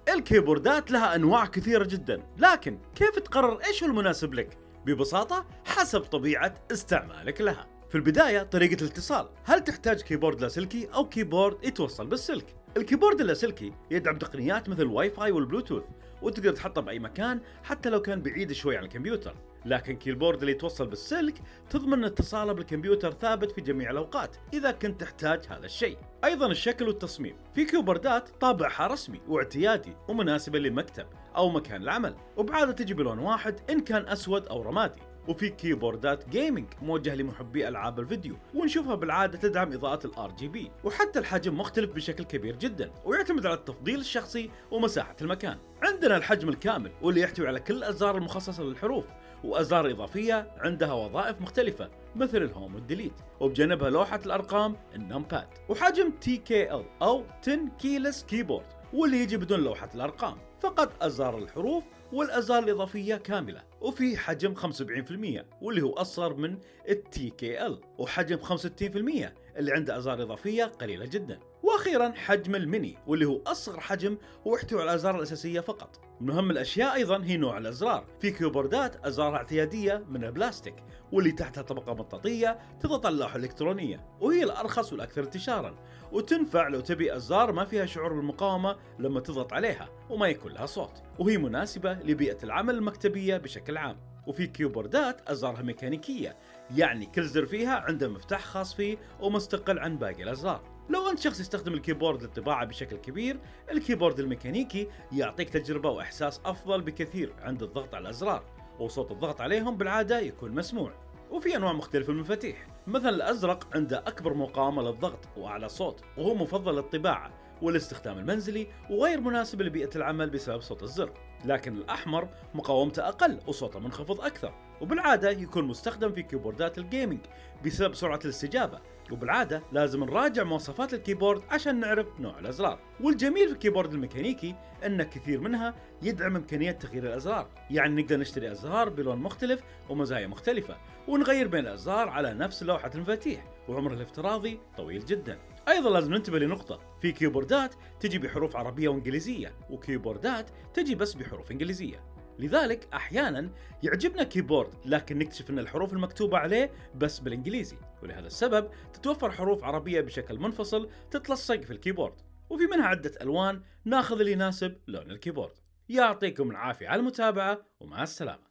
الكيبوردات لها أنواع كثيرة جدا، لكن كيف تقرر إيش هو المناسب لك؟ ببساطة حسب طبيعة استعمالك لها. في البداية طريقة الاتصال، هل تحتاج كيبورد لاسلكي أو كيبورد يتوصل بالسلك؟ الكيبورد اللاسلكي يدعم تقنيات مثل الواي فاي والبلوتوث، وتقدر تحطه بأي مكان حتى لو كان بعيد شوي عن الكمبيوتر. لكن كيبورد اللي يتوصل بالسلك تضمن ان اتصاله بالكمبيوتر ثابت في جميع الأوقات إذا كنت تحتاج هذا الشيء. أيضا الشكل والتصميم، في كيبوردات طابعها رسمي واعتيادي ومناسبة للمكتب أو مكان العمل، وبعادة تجي بلون واحد إن كان أسود أو رمادي. وفي كيبوردات جيمنج موجهة لمحبي ألعاب الفيديو، ونشوفها بالعادة تدعم إضاءة الار جي بي، وحتى الحجم مختلف بشكل كبير جدا ويعتمد على التفضيل الشخصي ومساحة المكان. عندنا الحجم الكامل واللي يحتوي على كل الأزرار المخصصة للحروف، وأزرار إضافية عندها وظائف مختلفة مثل الهوم والديليت، وبجانبها لوحة الأرقام النمباد. وحجم TKL أو 10 كيلس كيبورد، واللي يجي بدون لوحة الأرقام، فقط أزرار الحروف والأزرار الإضافية كاملة. وفي حجم 75% واللي هو أصغر من TKL، وحجم 65% اللي عنده أزرار إضافية قليلة جدا. وأخيرا حجم الميني واللي هو أصغر حجم ويحتوي على الأزرار الأساسية فقط. من أهم الأشياء أيضا هي نوع الأزرار، في كيبوردات أزرارها اعتيادية من البلاستيك واللي تحتها طبقة مطاطية تضغط على اللوحة الإلكترونية، وهي الأرخص والأكثر انتشارا، وتنفع لو تبي أزرار ما فيها شعور بالمقاومة لما تضغط عليها وما يكون لها صوت، وهي مناسبة لبيئة العمل المكتبية بشكل عام. وفي كيبوردات أزرارها ميكانيكية، يعني كل زر فيها عنده مفتاح خاص فيه ومستقل عن باقي الأزرار. لو أنت شخص يستخدم الكيبورد للطباعة بشكل كبير، الكيبورد الميكانيكي يعطيك تجربة وإحساس أفضل بكثير عند الضغط على الأزرار، وصوت الضغط عليهم بالعادة يكون مسموع. وفي أنواع مختلفة من المفاتيح، مثلا الأزرق عنده أكبر مقاومة للضغط وأعلى صوت، وهو مفضل للطباعة والاستخدام المنزلي، وغير مناسب لبيئة العمل بسبب صوت الزر. لكن الأحمر مقاومته أقل وصوته منخفض أكثر، وبالعادة يكون مستخدم في كيبوردات الجيمنج بسبب سرعة الاستجابة. وبالعادة لازم نراجع مواصفات الكيبورد عشان نعرف نوع الأزرار. والجميل في الكيبورد الميكانيكي أن كثير منها يدعم إمكانية تغيير الأزرار، يعني نقدر نشتري أزرار بلون مختلف ومزايا مختلفة، ونغير بين الأزرار على نفس لوحة المفاتيح، وعمره الافتراضي طويل جدا. أيضا لازم ننتبه لنقطة، في كيبوردات تجي بحروف عربية وإنجليزية، وكيبوردات تجي بس بحروف إنجليزية. لذلك أحيانا يعجبنا كيبورد لكن نكتشف أن الحروف المكتوبة عليه بس بالإنجليزي، ولهذا السبب تتوفر حروف عربية بشكل منفصل تتلصق في الكيبورد. وفي منها عدة ألوان، ناخذ اللي يناسب لون الكيبورد. يعطيكم العافية على المتابعة، ومع السلامة.